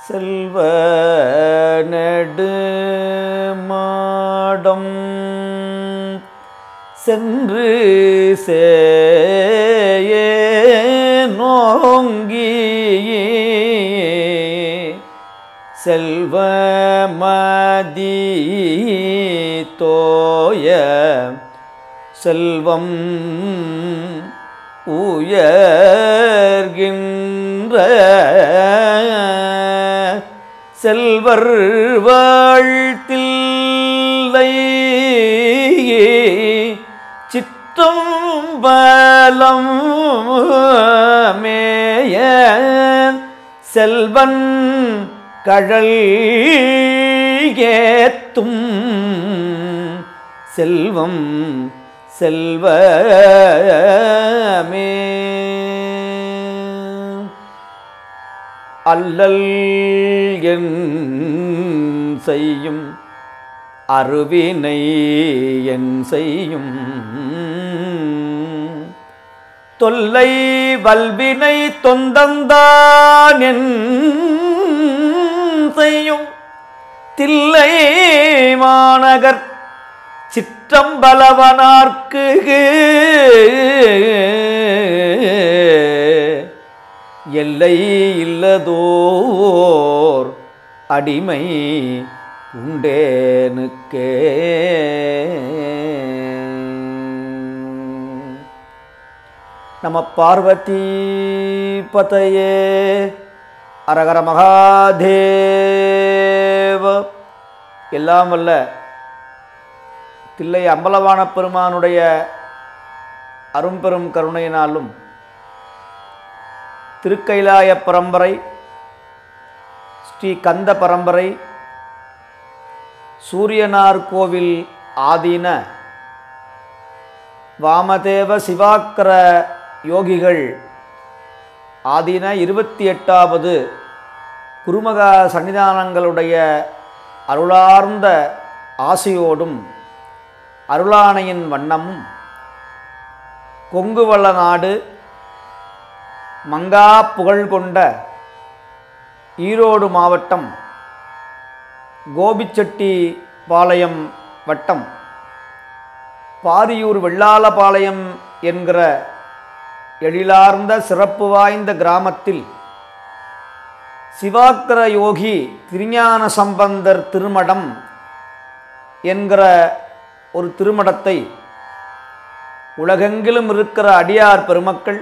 செல்வ நெடு மாடம் சென்று சேயே நோங்கி செல்வ மதி தோய செல்வம் உயர்கின்ற செல்வர் வாழ்த்தில்லை சிற்றம்பலம் மேய செல்வன் கழல் ஏத்தும் செல்வம் செல்வமே அல்லல் என் செய்யும் அருவினை என் செய்யும் தொல்லை வல்வினை தொந்தந்தான் என் செய்யும் தில்லை மாநகர் சிற்றம்பலவனார்க்கு எல்லை இல்லதோர் அடிமை உண்டேனுக்கே. நம பார்வதி பதயே அரகர மகாதேவ. எல்லாம் வல்ல தில்லை அம்பலவான பெருமானுடைய அரும்பெரும் கருணையினாலும் திருக்கைலாய பரம்பரை ஸ்ரீ கந்த பரம்பரை சூரியனார் கோவில் ஆதீன வாமதேவ சிவாக்கர யோகிகள் ஆதீன 28வது குருமகா சன்னிதானங்களுடைய அருளார்ந்த ஆசையோடும் அருளானையின் வண்ணமும் கொங்குவள நாடு மங்கா புகழ் கொண்ட ஈரோடு மாவட்டம் கோபிச்செட்டிபாளையம் வட்டம் பாரியூர் வெள்ளாளபாளையம் என்கிற எழிலார்ந்த சிறப்பு வாய்ந்த கிராமத்தில் சிவாக்கர யோகி திருஞான சம்பந்தர் திருமடம் என்கிற ஒரு திருமடத்தை உலகெங்கிலும் இருக்கிற அடியார் பெருமக்கள்,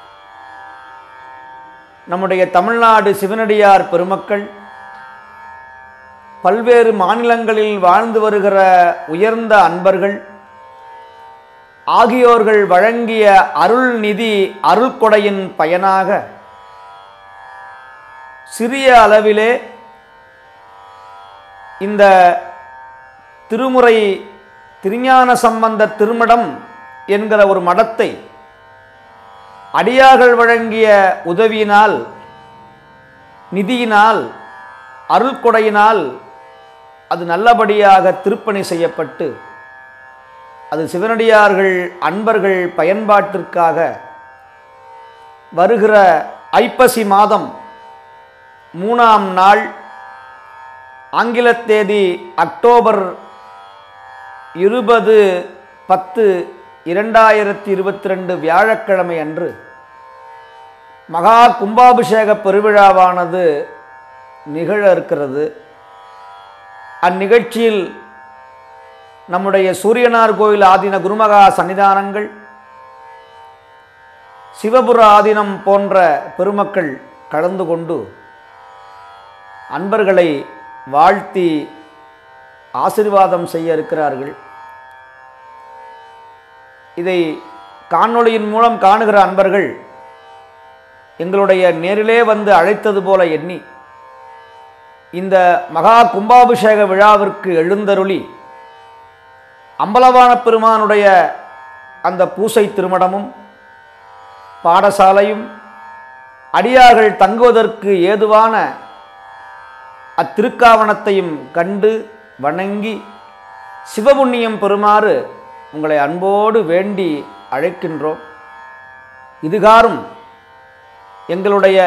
நம்முடைய தமிழ்நாடு சிவனடியார் பெருமக்கள், பல்வேறு மாநிலங்களில் வாழ்ந்து வருகிற உயர்ந்த அன்பர்கள் ஆகியோர்கள் வழங்கிய அருள் நிதி அருள்கொடையின் பயனாக சிறிய அளவிலே இந்த திருமுறை திருஞான சம்பந்த திருமடம் என்கிற ஒரு மடத்தை அடியார்கள் வழங்கிய உதவியினால், நிதியினால், அருள்கொடையினால் அது நல்லபடியாக திருப்பணி செய்யப்பட்டு அது சிவனடியார்கள் அன்பர்கள் பயன்பாட்டிற்காக வருகிற ஐப்பசி மாதம் 3ஆம் நாள் ஆங்கில தேதி அக்டோபர் 20/10/2022 வியாழக்கிழமை அன்று மகா கும்பாபிஷேக பெருவிழாவானது நிகழ இருக்கிறது. அந்நிகழ்ச்சியில் நம்முடைய சூரியனார் கோயில் ஆதீன குருமகா சன்னிதானங்கள், சிவபுர ஆதீனம் போன்ற பெருமக்கள் கலந்து கொண்டு அன்பர்களை வாழ்த்தி ஆசீர்வாதம் செய்ய இருக்கிறார்கள். இதை காணொளியின் மூலம் காணுகிற அன்பர்கள் எங்களுடைய நேரிலே வந்து அழைத்தது போல எண்ணி இந்த மகா கும்பாபிஷேக விழாவிற்கு எழுந்தருளி அம்பலவான பெருமானுடைய அந்த பூசை திருமடமும் பாடசாலையும் அடியார்கள் தங்குவதற்கு ஏதுவான அத்திருக்காவணத்தையும் கண்டு வணங்கி சிவபுண்ணியம் பெறுமாறு உங்களை அன்போடு வேண்டி அழைக்கின்றோம். இதுகாரும் எங்களுடைய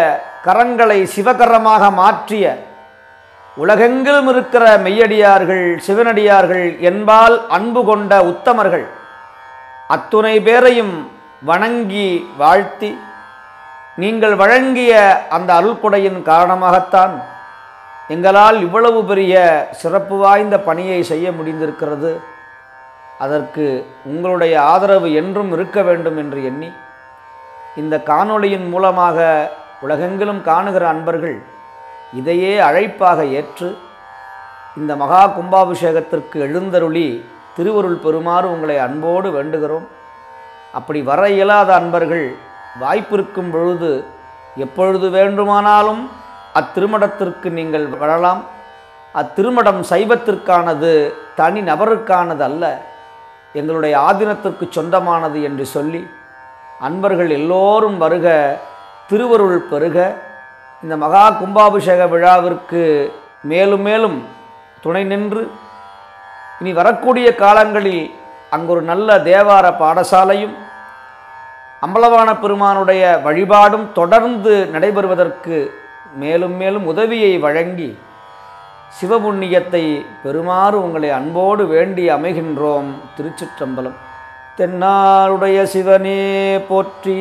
கரங்களை சிவகரமாக மாற்றிய உலகெங்கிலும் இருக்கிற மெய்யடியார்கள், சிவனடியார்கள் என்பால் அன்பு கொண்ட உத்தமர்கள் அத்துணை பேரையும் வணங்கி வாழ்த்தி, நீங்கள் வழங்கிய அந்த அருள்கொடையின் காரணமாகத்தான் எங்களால் இவ்வளவு பெரிய சிறப்பு வாய்ந்த பணியை செய்ய முடிந்திருக்கிறது. அதற்கு உங்களுடைய ஆதரவு என்றும் இருக்க வேண்டும் என்று எண்ணி, இந்த காணொளியின் மூலமாக உலகெங்கிலும் காணுகிற அன்பர்கள் இதையே அழைப்பாக ஏற்று இந்த மகா கும்பாபிஷேகத்திற்கு எழுந்தருளி திருவருள் பெறுமாறு உங்களை அன்போடு வேண்டுகிறோம். அப்படி வர இயலாத அன்பர்கள் வாய்ப்பிருக்கும் பொழுது எப்பொழுது வேண்டுமானாலும் அத்திருமடத்திற்கு நீங்கள் வரலாம். அத்திருமடம் சைவத்திற்கானது, தனி நபருக்கானது அல்ல, எங்களுடைய ஆதீனத்திற்கு சொந்தமானது என்று சொல்லி அன்பர்கள் எல்லோரும் வருக, திருவருள் பெறுக. இந்த மகா கும்பாபிஷேக விழாவிற்கு மேலும் மேலும் துணை நின்று இனி வரக்கூடிய காலங்களில் அங்கொரு நல்ல தேவார பாடசாலையும் அம்பலவான பெருமானுடைய வழிபாடும் தொடர்ந்து நடைபெறுவதற்கு மேலும் மேலும் உதவியை வழங்கி சிவபுண்ணியத்தை பெறுமாறு உங்களை அன்போடு வேண்டி அமைகின்றோம். திருச்சிற்றம்பலம். தென்னாடுடைய சிவனே போற்றி,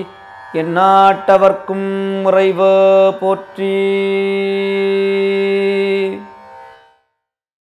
எந்நாட்டவர்க்கும் இறைவா போற்றி.